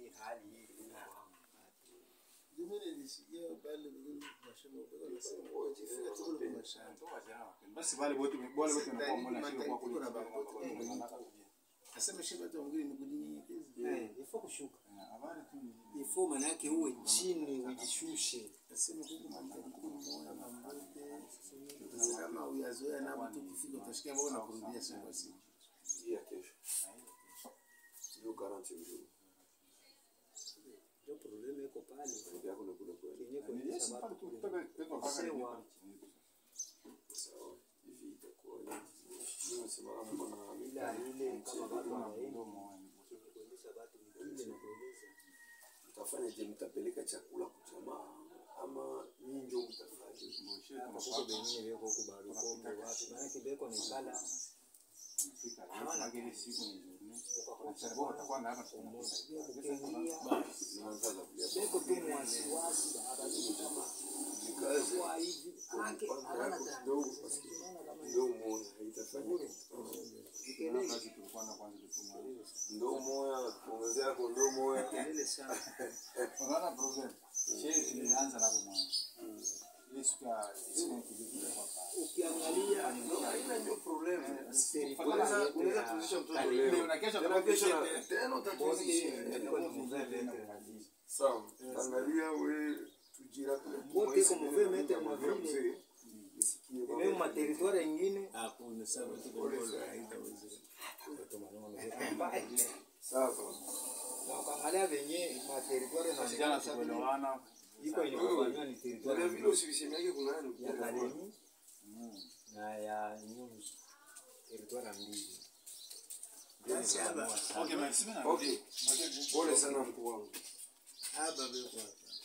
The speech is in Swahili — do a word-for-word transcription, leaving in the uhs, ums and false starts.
hii hali hii ina Jumene nisikia pale mimi mashamba kwa nasema kwa jifika tu kwa mashamba. Basi wale wote wale wote wanakuwa mbona sio kwa kule. Nasema shiba tu ngine ni kudinyenyekeza. eh ifo kushuka. Habari tu ni ifo maana yake uwe chini ujishushe. Nasema kuku mtakatifu moyo na mbote. Kama uyazoea na mtu kifika utashikia mbona na kurudia siku siku. Ya kesho. Sio garanti mzuri. Ndio problema iko pale. Ndio kuna kuna kwa. Kenye kuendesha watu kutoka kutoka paka ni sawa. Hivi itakuwa ni msimamo mbona bila ile kama watu wanaenda kuendesha watu wengine na kueleza. Mtafanya je, mtapeleka chakula kwa jamaa ama nyinyi ndio mtafanya? Kama sasa wengine wako huko bado kombe watu maana kibeko ni kala. Hawana gari siku ni nzuri. Kwa sababu atakuwa na hapa Beko tu wasiwasi habari kama kazi kwa hivi ake hawana ndio ndio muone haitafanya kazi tulikuwa na kwanza tutuma. ndio moya kuongezea kwa ndio moya ile sana. Unaona problem. Shehe tulianza na mwanzo. Ile siku ya siku kidogo hapa. Ukiangalia haina ndio problem. unaweza kuzisha mtoto leo na kesho tena kesho tena utatuzisha. Sawa. Angalia wewe tujira wote kwa movement ya mavile ile ma territoire nyingine Ah, kuna sababu tu kwa haitaweza. sawa. na ukaangalia venye ma territoire na Jana tukuelewana. iko inafanywa ni territoire Ndio vile usivisemeke kuna nani ya Kalemi na ya Nyunzu territoire mbili. Okay, merci. Okay. Pole sana mkuu wangu. Hapa beko hapa.